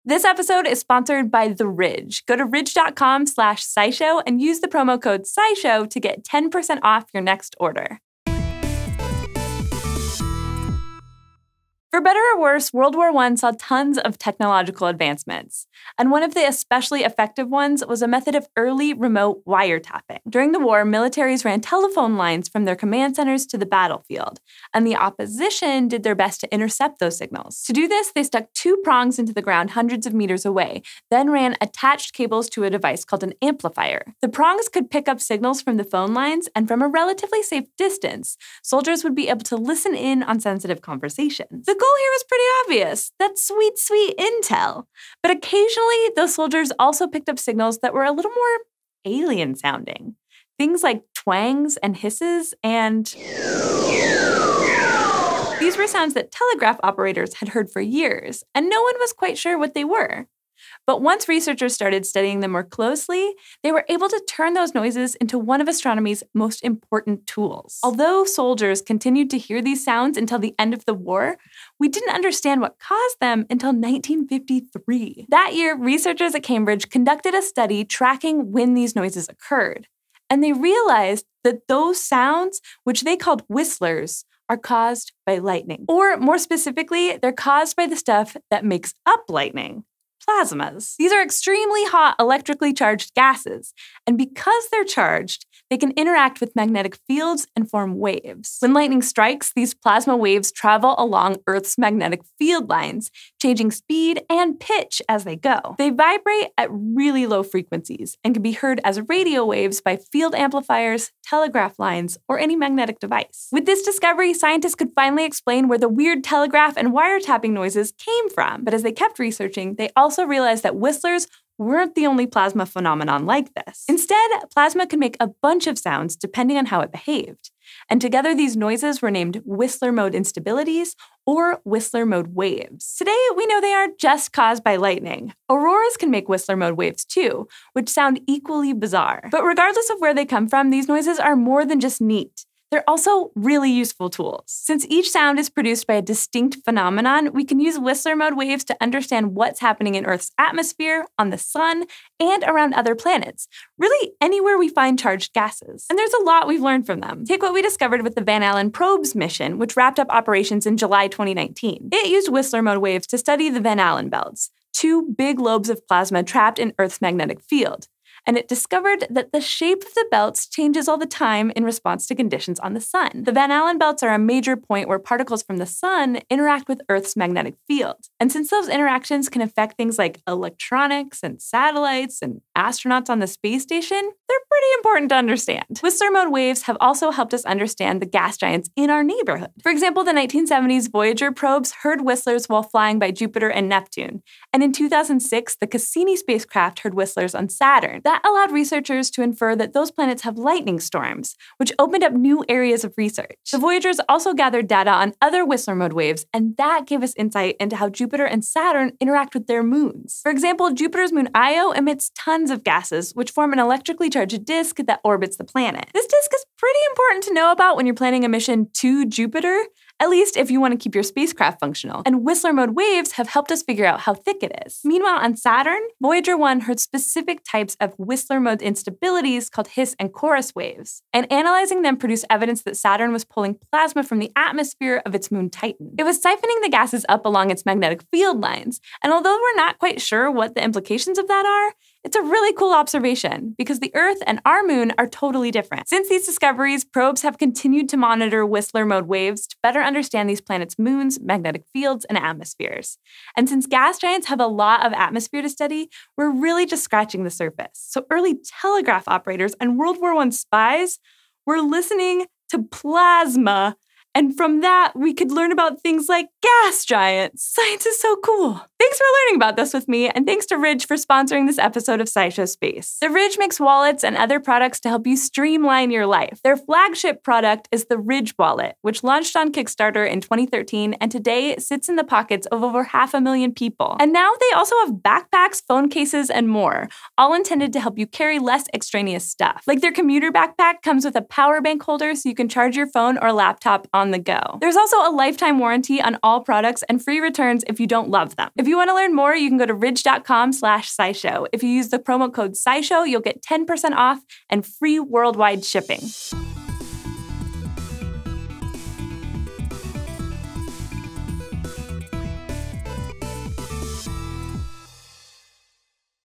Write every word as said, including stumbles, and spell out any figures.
This episode is sponsored by The Ridge. Go to ridge.com slash SciShow and use the promo code SciShow to get ten percent off your next order. For better or worse, World War One saw tons of technological advancements. And one of the especially effective ones was a method of early remote wiretapping. During the war, militaries ran telephone lines from their command centers to the battlefield, and the opposition did their best to intercept those signals. To do this, they stuck two prongs into the ground hundreds of meters away, then ran attached cables to a device called an amplifier. The prongs could pick up signals from the phone lines, and from a relatively safe distance, soldiers would be able to listen in on sensitive conversations. The goal here was pretty obvious. That's sweet, sweet intel. But occasionally, those soldiers also picked up signals that were a little more alien-sounding. Things like twangs and hisses and... These were sounds that telegraph operators had heard for years, and no one was quite sure what they were. But once researchers started studying them more closely, they were able to turn those noises into one of astronomy's most important tools. Although soldiers continued to hear these sounds until the end of the war, we didn't understand what caused them until nineteen fifty-three. That year, researchers at Cambridge conducted a study tracking when these noises occurred. And they realized that those sounds, which they called whistlers, are caused by lightning. Or more specifically, they're caused by the stuff that makes up lightning. Plasmas. These are extremely hot electrically charged gases, and because they're charged, they can interact with magnetic fields and form waves. When lightning strikes, these plasma waves travel along Earth's magnetic field lines, changing speed and pitch as they go. They vibrate at really low frequencies and can be heard as radio waves by field amplifiers, telegraph lines, or any magnetic device. With this discovery, scientists could finally explain where the weird telegraph and wiretapping noises came from. But as they kept researching, they also realized that whistlers weren't the only plasma phenomenon like this. Instead, plasma could make a bunch of sounds depending on how it behaved. And together these noises were named Whistler mode instabilities or Whistler mode waves. Today, we know they are just caused by lightning. Auroras can make Whistler mode waves too, which sound equally bizarre. But regardless of where they come from, these noises are more than just neat. They're also really useful tools. Since each sound is produced by a distinct phenomenon, we can use Whistler mode waves to understand what's happening in Earth's atmosphere, on the sun, and around other planets. Really anywhere we find charged gases. And there's a lot we've learned from them. Take what we discovered with the Van Allen Probes mission, which wrapped up operations in July twenty nineteen. It used Whistler mode waves to study the Van Allen belts, two big lobes of plasma trapped in Earth's magnetic field. And it discovered that the shape of the belts changes all the time in response to conditions on the sun. The Van Allen belts are a major point where particles from the sun interact with Earth's magnetic field. And since those interactions can affect things like electronics and satellites and astronauts on the space station, they're pretty important to understand. Whistler mode waves have also helped us understand the gas giants in our neighborhood. For example, the nineteen seventies Voyager probes heard whistlers while flying by Jupiter and Neptune. And in two thousand six, the Cassini spacecraft heard whistlers on Saturn. That allowed researchers to infer that those planets have lightning storms, which opened up new areas of research. The Voyagers also gathered data on other Whistler mode waves, and that gave us insight into how Jupiter and Saturn interact with their moons. For example, Jupiter's moon Io emits tons of gases, which form an electrically charged disk that orbits the planet. This disk is pretty important to know about when you're planning a mission to Jupiter, at least if you want to keep your spacecraft functional. And Whistler mode waves have helped us figure out how thick it is. Meanwhile, on Saturn, Voyager one heard specific types of Whistler mode instabilities called His and chorus waves. And analyzing them produced evidence that Saturn was pulling plasma from the atmosphere of its moon Titan. It was siphoning the gases up along its magnetic field lines. And although we're not quite sure what the implications of that are, it's a really cool observation because the Earth and our moon are totally different. Since these discoveries, probes have continued to monitor Whistler mode waves to better understand these planets' moons, magnetic fields, and atmospheres. And since gas giants have a lot of atmosphere to study, we're really just scratching the surface. So early telegraph operators and World War One spies were listening to plasma. And from that, we could learn about things like gas giants. Science is so cool. Thanks for learning about this with me, and thanks to Ridge for sponsoring this episode of SciShow Space. The Ridge makes wallets and other products to help you streamline your life. Their flagship product is the Ridge Wallet, which launched on Kickstarter in twenty thirteen and today sits in the pockets of over half a million people. And now they also have backpacks, phone cases, and more, all intended to help you carry less extraneous stuff. Like their commuter backpack comes with a power bank holder so you can charge your phone or laptop on the go. There's also a lifetime warranty on all products and free returns if you don't love them. If you want to learn more, you can go to ridge.com slash SciShow. If you use the promo code SciShow, you'll get ten percent off and free worldwide shipping.